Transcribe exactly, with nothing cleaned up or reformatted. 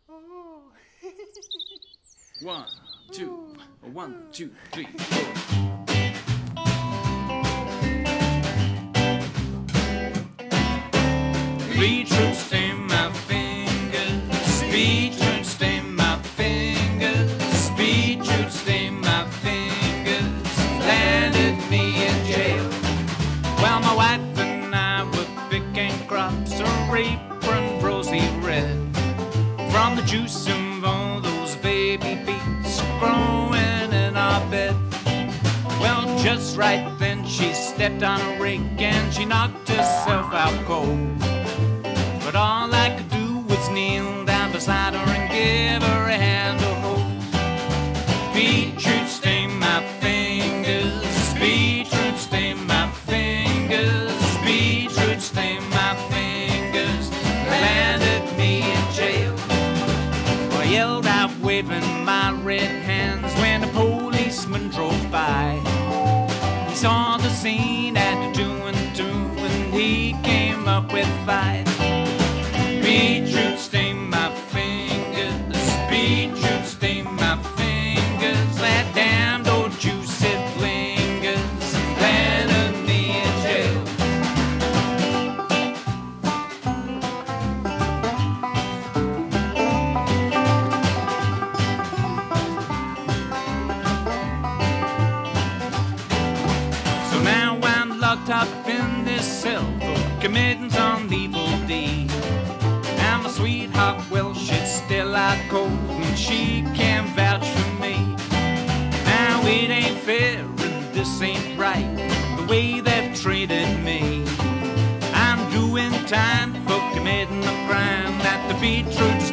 Oh. One, two, one, two, three, four. Beetroot stain my fingers, beetroot stain my fingers, beetroot stain my fingers, landed me in jail. Well, my wife and I were picking crops, her apron rosy red, from the juice of all those baby beets growing in our bed. Well, just right then she stepped on a rake and she knocked herself out cold. But all I could do was kneel down beside her and give her a hand to hold. Beetroot stained my fingers, beetroot stained my fingers, beetroot stained my fingers, landed me in jail. I yelled out waving my red hands when a policeman drove by. He saw the scene at two and two and he came up with five. Beetroot stained my fingers, beetroot stained my fingers, that damned old juice it lingers, landed me in jail. So now I'm locked up in this cell for committing some evil deed. And my sweetheart, well, she's still out cold and she can't vouch for me. Now it ain't fair and this ain't right, the way they've treated me. I'm doing time for committing a crime that the beetroot